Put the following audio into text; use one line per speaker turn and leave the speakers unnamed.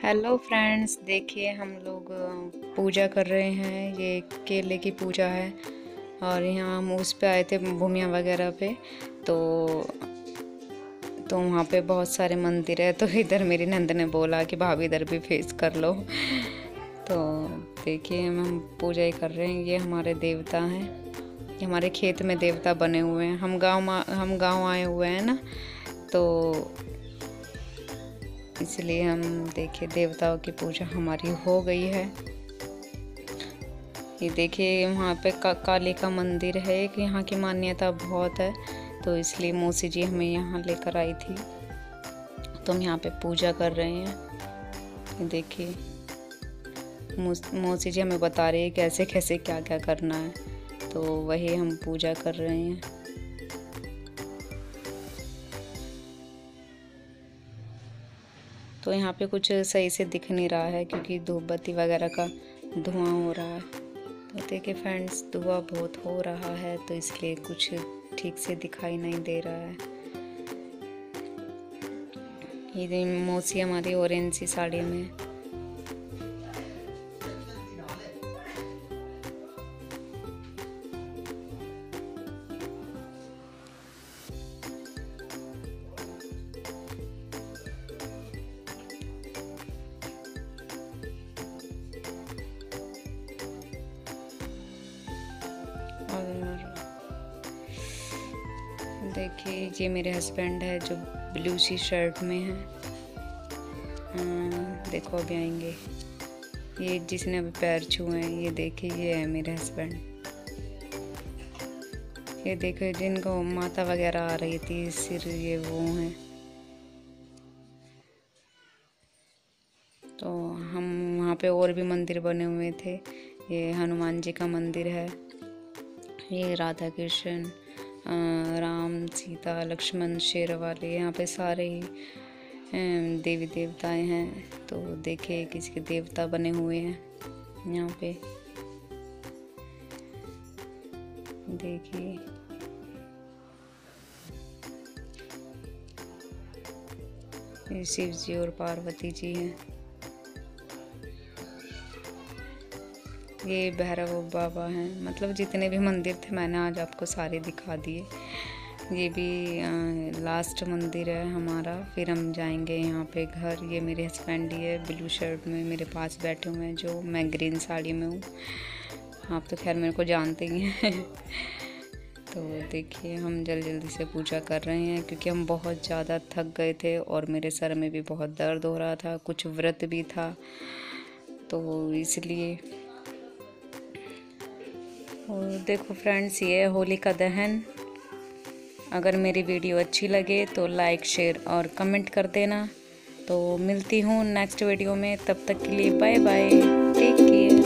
Hello friends, देखिए हम लोग पूजा कर रहे हैं। ये केले की पूजा है और यहाँ हम उस पे आए थे भूमिया वगैरह पे। तो वहाँ पे बहुत सारे मंदिर है, तो इधर मेरी नंद ने बोला कि भाभी इधर भी फेस कर लो। तो देखिए हम पूजा ही कर रहे हैं। ये हमारे देवता हैं, ये हमारे खेत में देवता बने हुए हैं। हम गाँव आए हुए हैं ना, तो इसलिए हम देखिए देवताओं की पूजा हमारी हो गई है। ये देखिए वहाँ पे काली का मंदिर है एक, यहाँ की मान्यता बहुत है, तो इसलिए मौसी जी हमें यहाँ लेकर आई थी। तो हम यहाँ पे पूजा कर रहे हैं। ये देखिए मौसी जी हमें बता रही है कैसे कैसे क्या क्या करना है, तो वही हम पूजा कर रहे हैं। तो यहाँ पे कुछ सही से दिख नहीं रहा है क्योंकि धूप बत्ती वगैरह का धुआं हो रहा है। तो देखिए फ्रेंड्स, धुआं बहुत हो रहा है, तो इसलिए कुछ ठीक से दिखाई नहीं दे रहा है। ये मौसी हमारी ऑरेंज सी साड़ी में। और देखिए ये मेरे हस्बैंड है जो ब्लू सी शर्ट में है। देखो अभी आएंगे। ये जिसने अभी पैर छुए हैं, ये देखिए ये है मेरे हस्बैंड। ये देखो जिनको माता वगैरह आ रही थी सिर, ये वो हैं। तो हम वहाँ पे और भी मंदिर बने हुए थे। ये हनुमान जी का मंदिर है, ये राधा कृष्ण, राम सीता लक्ष्मण शेर वाले, यहाँ पे सारे ही देवी देवताएं हैं। तो देखिए किसी के देवता बने हुए हैं यहाँ पे। देखिए ये शिव जी और पार्वती जी हैं। ये भैरव बाबा हैं। मतलब जितने भी मंदिर थे मैंने आज आपको सारे दिखा दिए। ये भी लास्ट मंदिर है हमारा, फिर हम जाएंगे यहाँ पे घर। ये मेरे हस्बैंड ही है ब्लू शर्ट में मेरे पास बैठे हुए हैं, जो मैं ग्रीन साड़ी में हूँ। आप तो खैर मेरे को जानते ही हैं। तो देखिए हम जल्दी से पूजा कर रहे हैं क्योंकि हम बहुत ज़्यादा थक गए थे और मेरे सर में भी बहुत दर्द हो रहा था, कुछ व्रत भी था, तो इसलिए। और देखो फ्रेंड्स, ये है होलिका दहन। अगर मेरी वीडियो अच्छी लगे तो लाइक शेयर और कमेंट कर देना। तो मिलती हूँ नेक्स्ट वीडियो में, तब तक के लिए बाय बाय, टेक केयर।